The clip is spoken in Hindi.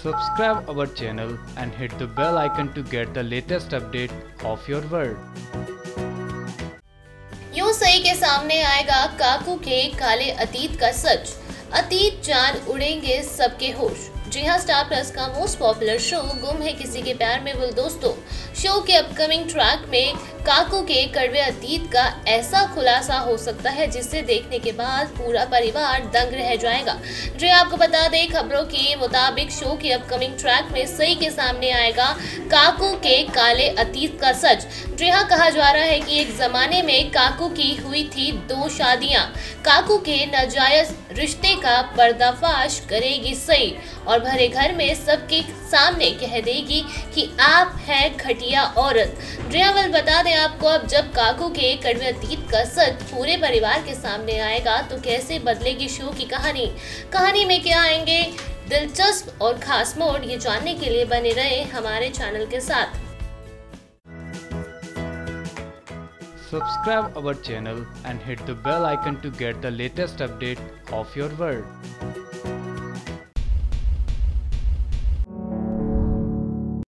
Subscribe our channel and hit the bell icon to get the latest update of your world. यूं सही के सामने आएगा काकू के काले अतीत का सच। अतीत जान उड़ेंगे सबके होश। जी हाँ, स्टार प्लस का most popular show Ghum Hai किसी के प्यार में बोल दोस्तों शो के अपकमिंग ट्रैक में काकू के कड़वे अतीत का ऐसा खुलासा हो सकता है जिसे देखने के बाद पूरा परिवार दंग रह जाएगा। जी आपको बता दें, खबरों के मुताबिक शो के अपकमिंग ट्रैक में सही के सामने आएगा काकू के काले अतीत का सच। जी हाँ, कहा जा रहा है कि एक जमाने में काकू की हुई थी 2 शादियां। काकू के नाजायज रिश्ते का पर्दाफाश करेगी सही और भरे घर में सबके सामने कह देगी कि आप हैं घटिया औरत। ड्रियावल बता दें आपको, अब जब काकू के कड़वे अतीत का सच पूरे परिवार के सामने आएगा तो कैसे बदलेगी शो की कहानी में क्या आएंगे दिलचस्प और खास मोड़, ये जानने के लिए बने रहे हमारे चैनल के साथ। Subscribe our channel and hit the bell icon to get the latest update of your world.